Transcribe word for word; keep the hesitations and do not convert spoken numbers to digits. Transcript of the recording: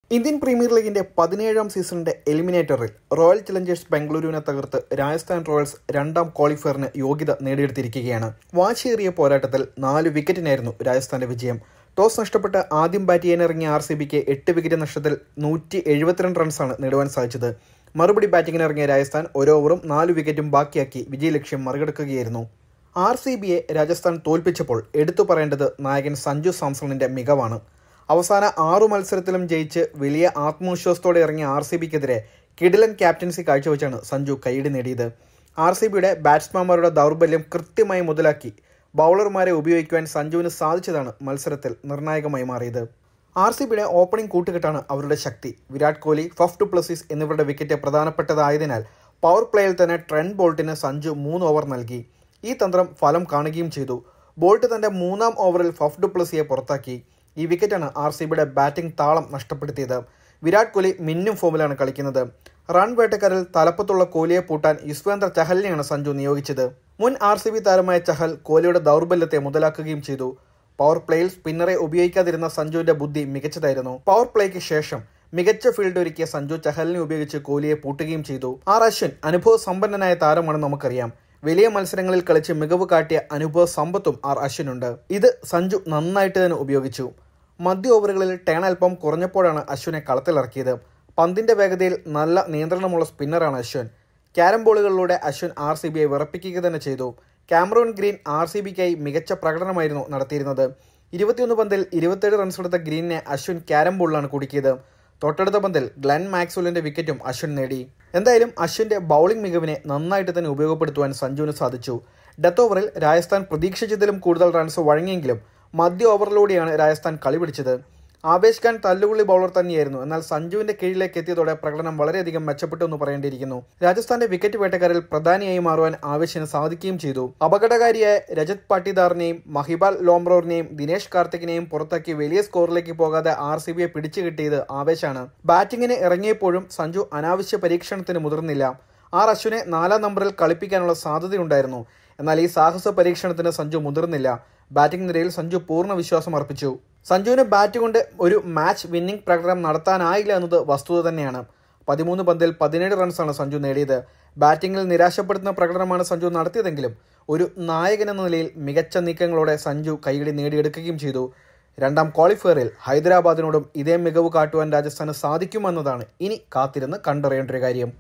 Indian premier ലീഗിന്റെ പതിനേഴാം സീസണിന്റെ എലിമിനേറ്ററിൽ റോയൽ ചലഞ്ചേഴ്സ് ബംഗളൂരുവിനെ തകർത്ത് രാജസ്ഥാൻ റോയൽസ് രണ്ടാം ക്വാളിഫയറിന് യോഗ്യത നേടിയെടുത്തിരിക്കുകയാണ്. വാശിയേറിയ പോരാട്ടത്തിൽ നാല് വിക്കറ്റിനായിരുന്നു രാജസ്ഥാന്റെ വിജയം. ടോസ് നഷ്ടപ്പെട്ട് ആദ്യം ബാറ്റ് ചെയ്യാനിറങ്ങിയ ആർ സി ബിക്ക് എട്ട് വിക്കറ്റ് നഷ്ടത്തിൽ നൂറ്റി എഴുപത്തിരണ്ട് റൺസാണ് നേടുവാൻ സാധിച്ചത്. മറുപടി ബാറ്റിംഗിനിറങ്ങിയ രാജസ്ഥാൻ ഒരു ഓവറും നാല് വിക്കറ്റും ബാക്കിയാക്കി വിജയലക്ഷ്യം മറികടക്കുകയായിരുന്നു. ആർ സി ബിയെ രാജസ്ഥാൻ തോൽപ്പിച്ചപ്പോൾ എടുത്തു പറയേണ്ടത് നായകൻ സഞ്ജു സാംസണിന്റെ മികവാണ്. അവസാന ആറു മത്സരത്തിലും ജയിച്ച് വലിയ ആത്മവിശ്വാസത്തോടെ ഇറങ്ങിയ ആർ സി ബിക്കെതിരെ കിടിലൻ ക്യാപ്റ്റൻസി കാഴ്ചവെച്ചാണ് സഞ്ജു കൈയടി നേടിയത്. ആർ സി ബിയുടെ ബാറ്റ്സ്മാൻമാരുടെ ദൗർബല്യം കൃത്യമായി മുതലാക്കി ബൗളർമാരെ ഉപയോഗിക്കുവാൻ സഞ്ജുവിന് സാധിച്ചതാണ് മത്സരത്തിൽ നിർണായകമായി മാറിയത്. ആർ സി ബിയുടെ ഓപ്പണിംഗ് കൂട്ടുകെട്ടാണ് അവരുടെ ശക്തി. Virat Kohli, Faf du Plessis എന്നിവരുടെ വിക്കറ്റ് പ്രധാനപ്പെട്ടതായതിനാൽ പവർ പ്ലേയിൽ തന്നെ ട്രെന്റ് ബോൾട്ടിന് സഞ്ജു മൂന്ന് ഓവർ നൽകി. ഈ തന്ത്രം ഫലം കാണുകയും ചെയ്തു. ബോൾട്ട് തന്റെ മൂന്നാം ഓവറിൽ ഫഫ് ഡു പ്ലസിയെ പുറത്താക്കി. ഈ വിക്കറ്റാണ് ആർ സി ബിയുടെ ബാറ്റിംഗ് താളം നഷ്ടപ്പെടുത്തിയത്. വിരാട് കോഹ്ലി മിന്നും ഫോമിലാണ് കളിക്കുന്നത്. റൺ വേട്ടക്കാരിൽ തലപ്പത്തുള്ള കോഹ്ലിയെ പൂട്ടാൻ യുസ്വേന്ദ്ര ചഹലിനെയാണ് സഞ്ജു നിയോഗിച്ചത്. മുൻ ആർ സി ബി താരമായ ചഹൽ കോഹ്ലിയുടെ ദൗർബല്യത്തെ മുതലാക്കുകയും ചെയ്തു. പവർ പ്ലേയിൽ സ്പിന്നറെ ഉപയോഗിക്കാതിരുന്ന സഞ്ജുവിന്റെ ബുദ്ധി മികച്ചതായിരുന്നു. പവർ പ്ലേക്ക് ശേഷം മികച്ച ഫീൽഡ് ഒരുക്കിയ സഞ്ജു ചഹലിനെ ഉപയോഗിച്ച് കോഹ്ലിയെ പൂട്ടുകയും ചെയ്തു. ആർ അശ്വിൻ അനുഭവ സമ്പന്നനായ താരമാണെന്ന് നമുക്കറിയാം. വലിയ മത്സരങ്ങളിൽ കളിച്ച് മികവ് കാട്ടിയ അനുഭവ സമ്പത്തും ആർ അശ്വിനുണ്ട്. ഇത് സഞ്ജു നന്നായിട്ട് തന്നെ ഉപയോഗിച്ചു. മധ്യ ഓവറുകളിൽ ടേൺ അല്പം കുറഞ്ഞപ്പോഴാണ് അശ്വിനെ കളത്തിലിറക്കിയത്. പന്തിന്റെ വേഗതയിൽ നല്ല നിയന്ത്രണമുള്ള സ്പിന്നറാണ് അശ്വിൻ. ക്യാരം ബോളുകളിലൂടെ അശ്വിൻ ആർ സി ബിയെ വിറപ്പിക്കുക തന്നെ ചെയ്തു. കാമറൂൺ ഗ്രീൻ ആർ സി ബിക്കായി മികച്ച പ്രകടനമായിരുന്നു നടത്തിയിരുന്നത്. ഇരുപത്തിയൊന്ന് പന്തിൽ ഇരുപത്തിയേഴ് റൺസ് എടുത്ത ഗ്രീനിനെ അശ്വിൻ ക്യാരം ബോളിലാണ് കുടുക്കിയത്. തൊട്ടടുത്ത പന്തിൽ ഗ്ലെൻ മാക്സ്വെല്ലിന്റെ വിക്കറ്റും അശ്വിൻ നേടി. എന്തായാലും അശ്വിന്റെ ബൗളിംഗ് മികവിനെ നന്നായിട്ട് തന്നെ ഉപയോഗപ്പെടുത്തുവാൻ സഞ്ജുവിന് സാധിച്ചു. ഡെത്ത് ഓവറിൽ രാജസ്ഥാൻ പ്രതീക്ഷിച്ചതിലും കൂടുതൽ റൺസ് വഴങ്ങിയെങ്കിലും മധ്യ ഓവറിലൂടെയാണ് രാജസ്ഥാൻ കളി പിടിച്ചത്. ആവേശ് ഖാൻ തല്ലുകൊള്ളി ബൗളർ തന്നെയായിരുന്നു. എന്നാൽ സഞ്ജുവിന്റെ കീഴിലേക്ക് എത്തിയതോടെ പ്രകടനം വളരെയധികം മെച്ചപ്പെട്ടു എന്ന് പറയേണ്ടിയിരിക്കുന്നു. രാജസ്ഥാന്റെ വിക്കറ്റ് വേട്ടക്കാരിൽ പ്രധാനിയായി മാറുവാൻ ആവേശിന് സാധിക്കുകയും ചെയ്തു. അപകടകാരിയായ രജത് പാട്ടിദാറിനെയും മഹിബാൽ ലോംബ്രോറിനെയും ദിനേശ് കാർത്തിക്കിനെയും പുറത്താക്കി വലിയ സ്കോറിലേക്ക് പോകാതെ ആർ സി ബിയെ പിടിച്ചു കിട്ടിയത് ആവേശാണ്. ബാറ്റിംഗിന് ഇറങ്ങിയപ്പോഴും സഞ്ജു അനാവശ്യ പരീക്ഷണത്തിന് മുതിർന്നില്ല. ആർ അശ്വിനെ നാലാം നമ്പറിൽ കളിപ്പിക്കാനുള്ള സാധ്യതയുണ്ടായിരുന്നു. എന്നാൽ ഈ സാഹസ പരീക്ഷണത്തിന് സഞ്ജു മുതിർന്നില്ല. ബാറ്റിംഗ് നിരയിൽ സഞ്ജു പൂർണ്ണ വിശ്വാസം അർപ്പിച്ചു. സഞ്ജുവിന് ബാറ്റ് കൊണ്ട് ഒരു മാച്ച് വിന്നിംഗ് പ്രകടനം നടത്താനായില്ല എന്നത് വസ്തുത തന്നെയാണ്. പതിമൂന്ന് പന്തിൽ പതിനേഴ് റൺസാണ് സഞ്ജു നേടിയത്. ബാറ്റിംഗിൽ നിരാശപ്പെടുത്തുന്ന പ്രകടനമാണ് സഞ്ജു നടത്തിയതെങ്കിലും ഒരു നായകൻ എന്ന നിലയിൽ മികച്ച നീക്കങ്ങളോടെ സഞ്ജു കൈയടി നേടിയെടുക്കുകയും ചെയ്തു. രണ്ടാം ക്വാളിഫയറിൽ ഹൈദരാബാദിനോടും ഇതേ മികവ് കാട്ടുവാൻ രാജസ്ഥാന് സാധിക്കുമെന്നതാണ് ഇനി കാത്തിരുന്ന് കണ്ടറിയേണ്ട ഒരു കാര്യം.